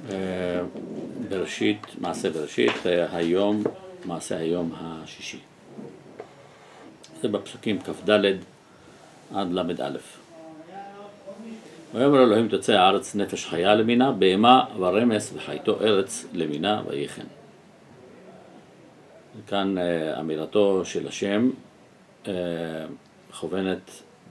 בראשית, מעשה בראשית, היום, מעשה היום השישי. זה בפסוקים כ"ד עד ל"א. ויאמר אלוהים תצא הארץ נפש חיה למינה, בהמה ורמס וחייתו ארץ למינה ויחן. כאן אמירתו של השם מכוונת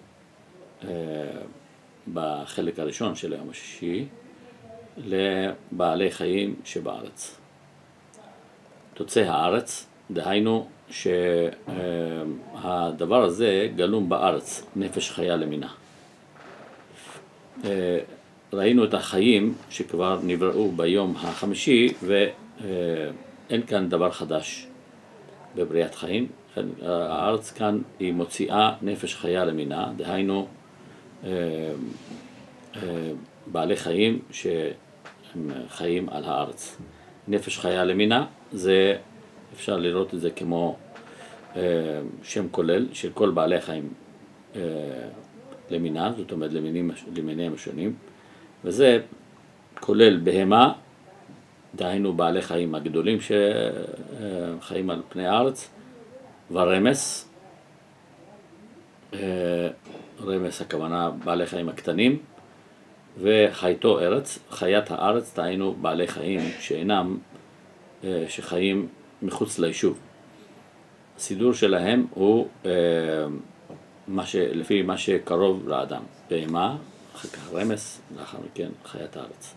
בחלק הראשון של היום השישי לבעלי חיים שבארץ. תוצא הארץ, דהיינו שהדבר הזה גלום בארץ, נפש חיה למינה. ראינו את החיים שכבר נבראו ביום החמישי, ואין כאן דבר חדש בבריאת חיים. הארץ כאן היא מוציאה נפש חיה למינה, דהיינו בעלי חיים שהם חיים על הארץ. נפש חיה למינה, זה אפשר לראות את זה כמו שם כולל של כל בעלי חיים למינה, זאת אומרת למיניהם השונים, וזה כולל בהמה, דהיינו בעלי חיים הגדולים שחיים על פני הארץ, ורמס, רמס הכוונה בעלי חיים הקטנים, וחייתו ארץ, חיית הארץ, דהיינו בעלי חיים שאינם, שחיים מחוץ ליישוב. הסידור שלהם הוא לפי מה שקרוב לאדם, בהמה, אחר כך רמס, לאחר מכן חיית הארץ.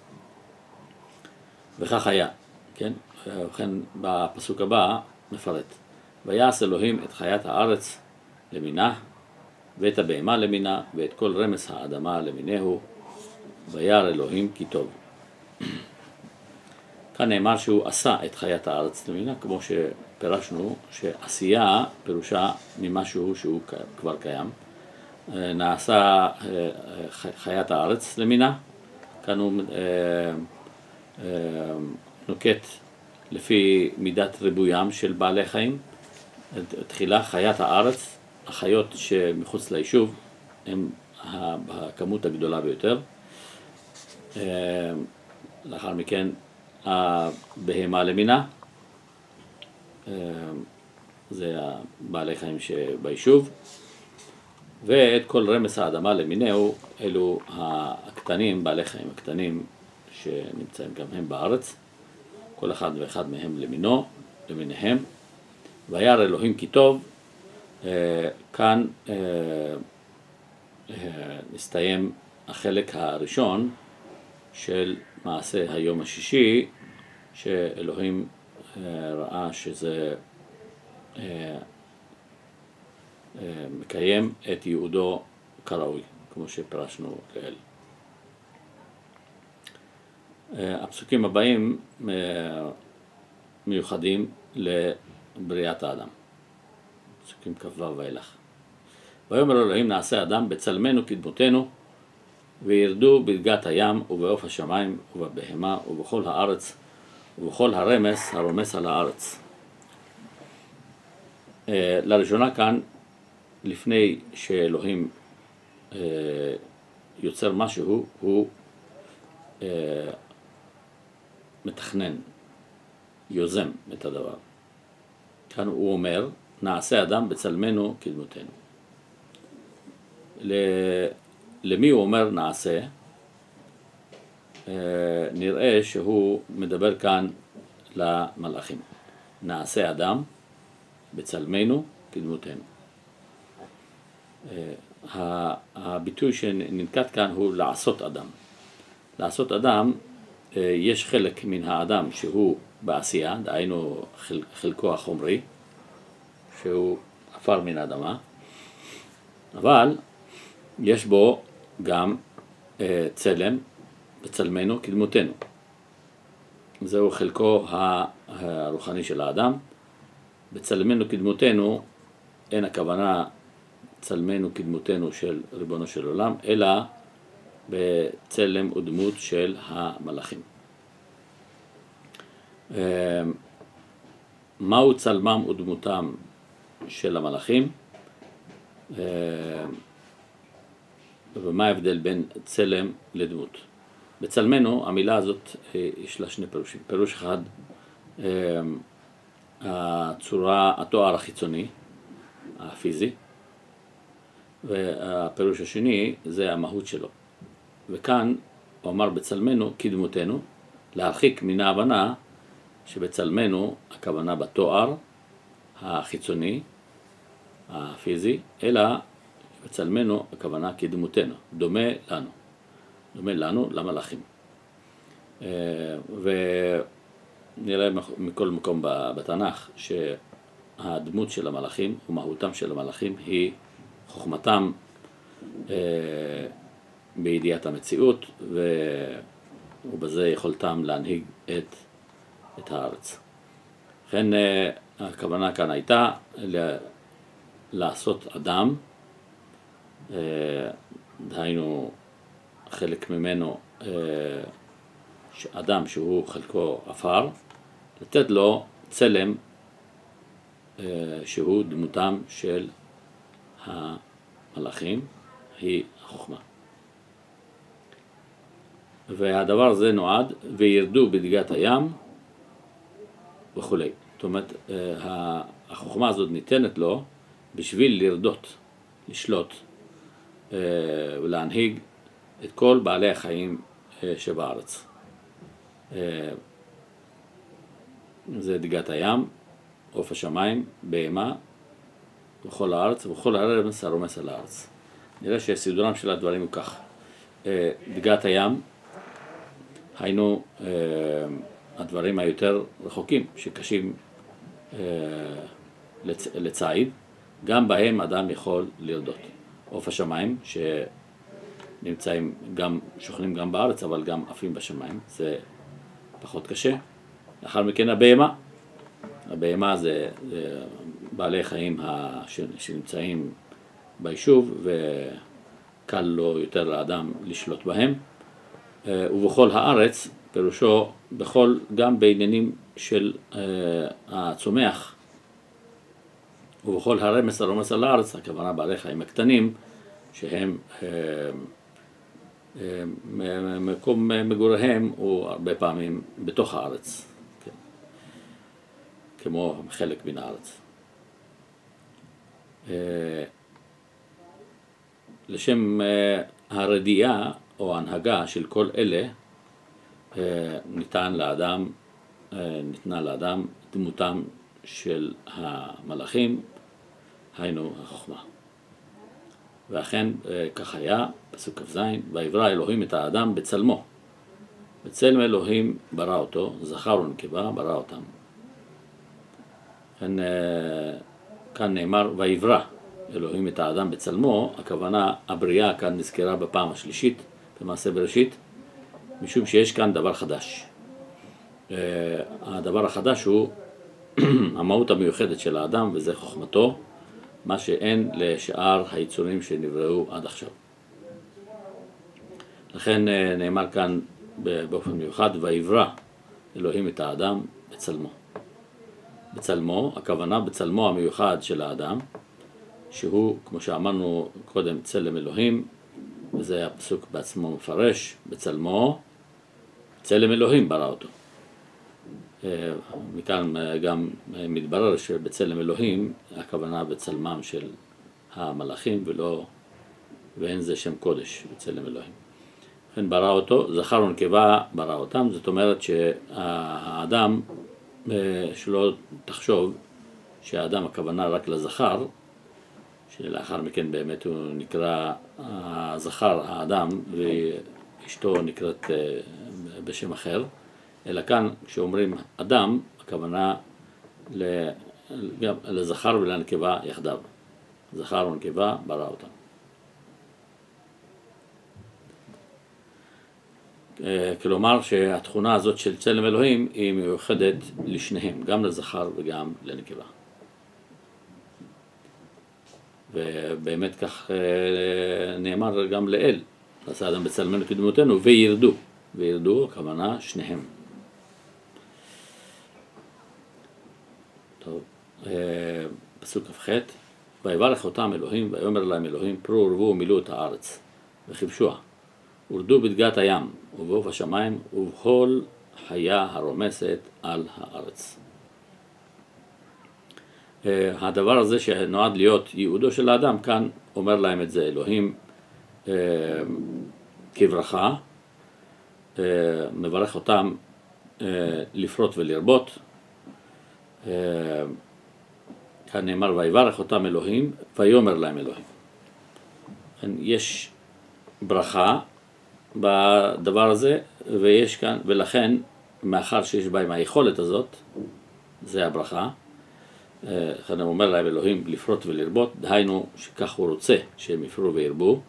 וכך היה, כן? וכן בפסוק הבא מפרט. ויעש אלוהים את חיית הארץ למינה, ואת הבהמה למינה, ואת כל רמס האדמה למינהו, וירא אלוהים כי טוב. כאן נאמר שהוא עשה את חיית הארץ למינה, כמו שפירשנו, שעשייה פירושה ממשהו שהוא כבר קיים. נעשה חיית הארץ למינה, כאן הוא נוקט לפי מידת ריבוים של בעלי חיים. תחילה חיית הארץ, החיות שמחוץ ליישוב, הם הכמות הגדולה ביותר. לאחר מכן הבהמה למינה, זה בעלי חיים שביישוב, ואת כל רמס האדמה למינהו, אלו הקטנים, בעלי חיים הקטנים שנמצאים גם הם בארץ, כל אחד ואחד מהם למינו, למיניהם. וירא אלוהים כי טוב. כאן נסתיים החלק הראשון של מעשה היום השישי, שאלוהים ראה שזה מקיים את ייעודו כראוי, כמו שפרשנו לעיל. הפסוקים הבאים מיוחדים לבריאת האדם, פסוקים כ"ו ואילך. ויאמר אלוהים נעשה אדם בצלמנו כדמותנו, וירדו בדגת הים ובעוף השמיים ובבהמה ובכל הארץ ובכל הרמס הרומס על הארץ. לראשונה כאן, לפני שאלוהים יוצר משהו, הוא מתכנן, יוזם את הדבר. כאן הוא אומר, נעשה אדם בצלמנו כדמותנו. למי הוא אומר נעשה? נראה שהוא מדבר כאן למלאכים. נעשה אדם בצלמנו כדמותנו. הביטוי שננקט כאן הוא לעשות אדם. לעשות אדם, יש חלק מן האדם שהוא בעשייה, דהיינו חלקו החומרי, שהוא עפר מן האדמה, אבל יש בו גם צלם בצלמנו כדמותנו. זהו חלקו הרוחני של האדם. בצלמנו כדמותנו אין הכוונה צלמנו כדמותנו של ריבונו של עולם, אלא בצלם ודמות של המלאכים. מהו צלמם ודמותם של המלאכים? ומה ההבדל בין צלם לדמות? בצלמנו, המילה הזאת יש לה שני פירושים. פירוש אחד, התואר החיצוני, הפיזי, והפירוש השני זה המהות שלו. וכאן הוא אמר בצלמנו כדמותנו, להרחיק מן ההבנה שבצלמנו הכוונה בתואר החיצוני, הפיזי, אלא בצלמנו הכוונה כדמותנו, דומה לנו. דומה לנו למלאכים. ונראה מכל מקום בתנ"ך שהדמות של המלאכים ומהותם של המלאכים היא חוכמתם בידיעת המציאות ובזה יכולתם להנהיג את הארץ. לכן הכוונה כאן הייתה לעשות אדם, דהיינו חלק ממנו אדם שהוא חלקו עפר, לתת לו צלם שהוא דמותם של המלאכים, היא החוכמה. והדבר הזה נועד וירדו בדגת הים וכו'. זאת אומרת, החוכמה הזאת ניתנת לו בשביל לרדות, לשלוט ולהנהיג את כל בעלי החיים שבארץ. זה דגת הים, עוף השמיים, בהמה, וכל הארץ, וכל הרמס הרומס על הארץ. נראה שסדרם של הדברים הוא כך. דגת הים, היינו הדברים היותר רחוקים, שקשים לצייד, גם בהם אדם יכול לרדות. עוף השמיים, שנמצאים גם, שוכנים גם בארץ, אבל גם עפים בשמיים, זה פחות קשה. לאחר מכן הבהמה. הבהמה זה בעלי חיים שנמצאים ביישוב, וקל לו יותר לאדם לשלוט בהם. ובכל הארץ, פירושו בכל, גם בעניינים של הצומח, ובכל הרמס הרומס על הארץ, הכוונה בעלי חיים הקטנים, שהם מקום מגוריהם הוא הרבה פעמים בתוך הארץ, כן. כמו חלק מן הארץ. לשם הרדיעה או ההנהגה של כל אלה ניתנה לאדם דמותם של המלאכים, היינו החוכמה. ואכן כך היה, פסוק כ"ז, ויברא אלוהים את האדם בצלמו. בצלם אלוהים ברא אותו, זכר ונקבה ברא אותם. כאן נאמר ויברא אלוהים את האדם בצלמו, הכוונה הבריאה כאן נזכרה בפעם השלישית במעשה בראשית, משום שיש כאן דבר חדש. הדבר החדש הוא המהות המיוחדת של האדם, וזה חוכמתו, מה שאין לשאר היצורים שנבראו עד עכשיו. לכן נאמר כאן באופן מיוחד, ויברא אלוהים את האדם בצלמו. בצלמו, הכוונה בצלמו המיוחד של האדם, שהוא, כמו שאמרנו קודם, צלם אלוהים, וזה הפסוק בעצמו מפרש, בצלמו, צלם אלוהים ברא אותו. מכאן גם מתברר שבצלם אלוהים הכוונה בצלמם של המלאכים ואין זה שם קודש בצלם אלוהים. לכן ברא אותו, זכר ונקבה ברא אותם, זאת אומרת שהאדם, שלא תחשוב שהאדם הכוונה רק לזכר, שלאחר מכן באמת הוא נקרא הזכר האדם ואשתו נקראת בשם אחר, אלא כאן כשאומרים אדם, הכוונה לזכר ולנקבה יחדיו. זכר ונקבה ברא אותם. כלומר שהתכונה הזאת של צלם אלוהים היא מיוחדת לשניהם, גם לזכר וגם לנקבה. ובאמת כך נאמר גם לאל, עשה אדם בצלמנו כדמותנו וירדו. וירדו, הכוונה שניהם. טוב, פסוק כ"ח, ויברך אותם אלוהים, ויאמר להם אלוהים, פרו ורבו ומילאו את הארץ, וכבשוה, ורדו בדגת הים ובעוף השמיים ובכל חיה הרומסת על הארץ. הדבר הזה שנועד להיות ייעודו של האדם, כאן אומר להם את זה אלוהים כברכה, מברך אותם לפרוט ולרבות. כאן נאמר ויברך אותם אלוהים ויאמר להם אלוהים. יש ברכה בדבר הזה, ויש כאן, ולכן מאחר שיש בהם היכולת הזאת, זה הברכה. כאן הוא אומר להם אלוהים לפרוט ולרבות, דהיינו שכך הוא רוצה שהם יפרו וירבו,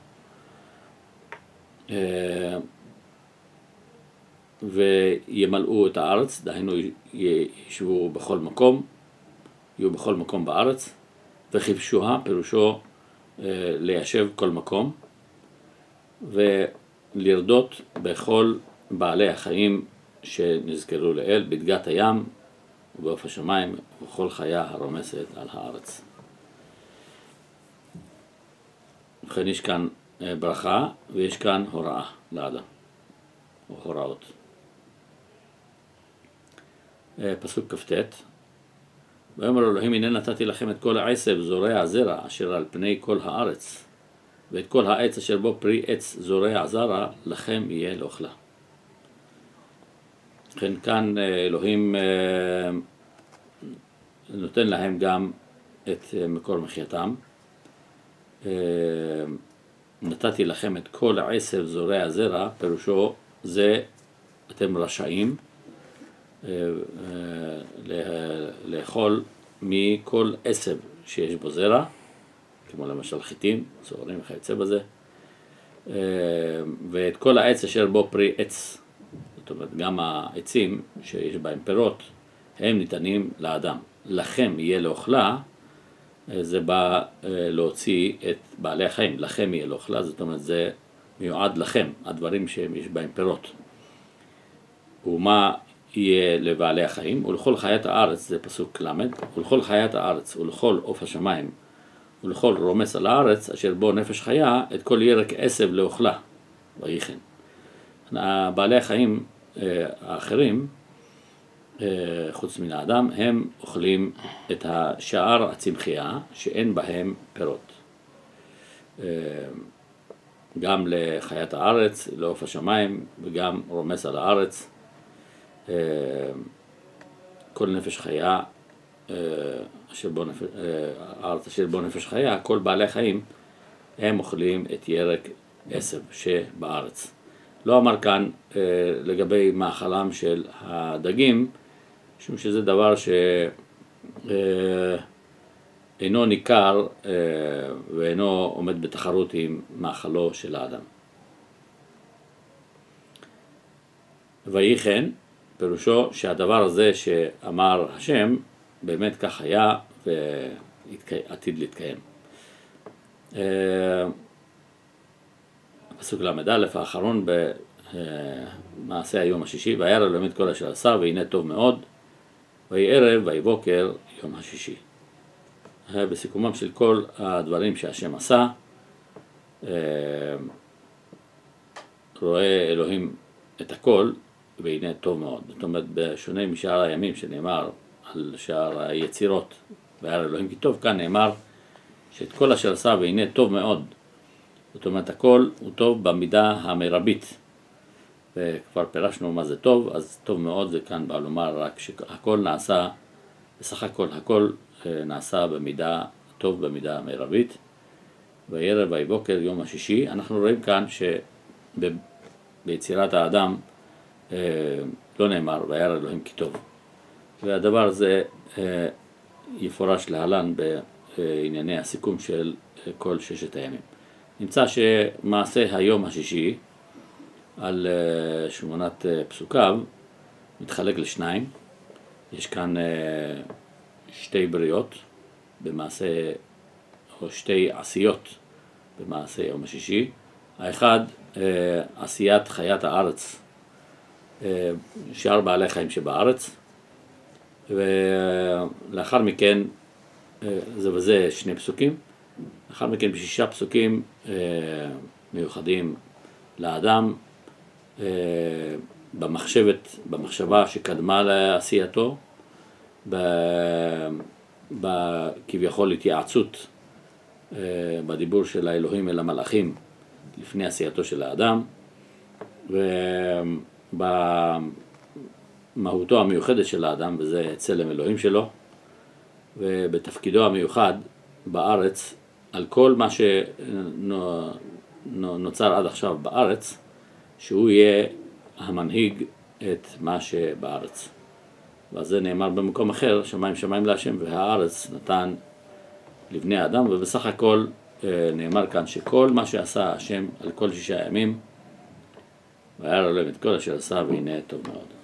וימלאו את הארץ, דהיינו ישבו בכל מקום, יהיו בכל מקום בארץ, וכבשוה פירושו ליישב כל מקום, ולרדות בכל בעלי החיים שנזכרו לאל, בדגת הים ובעוף השמיים ובכל חיה הרומסת על הארץ. וכן יש כאן ברכה ויש כאן הוראה לאדם, או הוראות. פסוק כ"ט: ויאמר אלוהים הנה נתתי לכם את כל העשב זורע זרע אשר על פני כל הארץ, ואת כל העץ אשר בו פרי עץ זורע זרע לכם יהיה לאכלה. לכן כאן אלוהים נותן להם גם את מקור מחייתם. נתתי לכם את כל העשב זורע זרע, פירושו זה אתם רשאים לאכול מכל עשב שיש בו זרע, כמו למשל חיטים, צהרים וכיוצא בזה, ואת כל העץ אשר בו פרי עץ, זאת אומרת גם העצים שיש בהם פירות, הם ניתנים לאדם. לכם יהיה לאכלה, זה בא להוציא את בעלי החיים, לכם יהיה לאכלה, זאת אומרת זה מיועד לכם, הדברים שיש בהם פירות. ומה יהיה לבעלי החיים? ולכל חיית הארץ, זה פסוק למד, ולכל חיית הארץ ולכל עוף השמיים ולכל רומס על הארץ אשר בו נפש חיה, את כל ירק עשב לאכלה. ויחן. בעלי החיים האחרים, חוץ מן האדם, הם אוכלים את השאר הצמחייה שאין בהם פירות. גם לחיית הארץ, לעוף השמיים, וגם רומס על הארץ. כל נפש חיה, הארץ אשר בו נפש חיה, כל בעלי חיים, הם אוכלים את ירק עשב שבארץ. לא אמר כאן לגבי מאכלם של הדגים, משום שזה דבר שאינו ניכר ואינו עומד בתחרות עם מאכלו של האדם. ויחן, פירושו שהדבר הזה שאמר השם, באמת כך היה ועתיד להתקיים. פסוק למד א' האחרון במעשה היום השישי, וירא אלוהים את כל אשר עשה והנה טוב מאוד, ויהי ערב ויהי בוקר יום השישי. בסיכומם של כל הדברים שהשם עשה, רואה אלוהים את הכל והנה טוב מאוד. זאת אומרת, בשונה משאר הימים שנאמר על שאר היצירות וירא אלוהים כי טוב, כאן נאמר שאת כל אשר עשה והנה טוב מאוד. זאת אומרת, הכל הוא טוב במידה המרבית, וכבר פירשנו מה זה טוב, אז טוב מאוד זה כאן בא לומר רק שהכל נעשה, בסך הכל נעשה במידה טוב במידה המרבית. וירא ויהי בוקר יום השישי. אנחנו רואים כאן שביצירת האדם לא נאמר וירא אלוהים כי טוב, והדבר הזה יפורש להלן בענייני הסיכום של כל ששת הימים. נמצא שמעשה היום השישי על 8 פסוקיו מתחלק לשניים. יש כאן שתי בריאות במעשה, או שתי עשיות במעשה יום השישי. האחד, עשיית חיית הארץ, שאר בעלי חיים שבארץ, ולאחר מכן, זה וזה 2 פסוקים. לאחר מכן ב6 פסוקים מיוחדים לאדם במחשבה שקדמה לעשייתו, כביכול התייעצות בדיבור של האלוהים אל המלאכים לפני עשייתו של האדם, ובמהותו המיוחדת של האדם, וזה צלם אלוהים שלו, ובתפקידו המיוחד בארץ, על כל מה שנוצר עד עכשיו בארץ, שהוא יהיה המנהיג את מה שבארץ. וזה נאמר במקום אחר, שמיים שמיים להשם, והארץ נתן לבני האדם, ובסך הכל נאמר כאן שכל מה שעשה השם על כל 6 ימים, והיה לו להם את כל אשר עשה, והנה טוב מאוד.